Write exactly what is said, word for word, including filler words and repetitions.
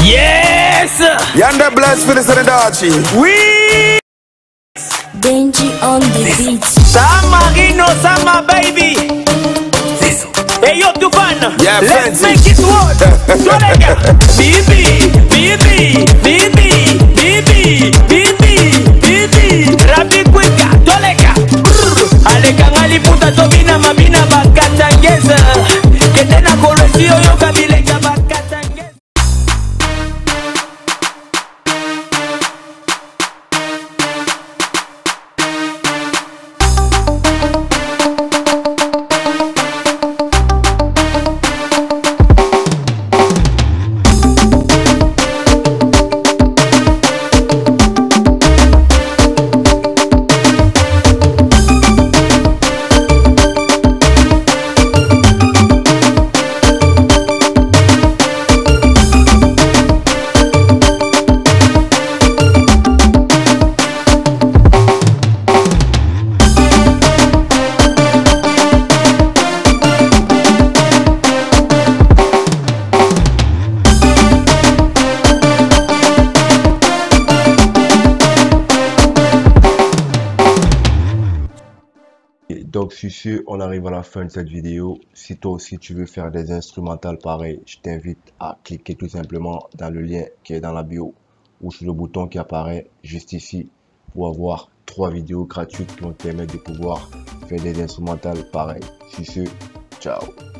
Yes! Yanda bless for the Senedachi. Oui! Benji on the beat. Sama Rino, Sama baby. Hey yo, Tufan. Yeah, let's fancy. make it work. Tolega. Bibi, Bibi, Bibi, Bibi, Bibi, Bibi. Rabi Kwika, Tolega. Alega ngali puta tobina mabina bakatangeza. Ketena kolosio yo kabilega bakatangeza. Donc sur ce, on arrive à la fin de cette vidéo. Si toi aussi tu veux faire des instrumentales pareilles, je t'invite à cliquer tout simplement dans le lien qui est dans la bio ou sur le bouton qui apparaît juste ici pour avoir trois vidéos gratuites qui vont te permettre de pouvoir faire des instrumentales pareilles. Sur ce, ciao.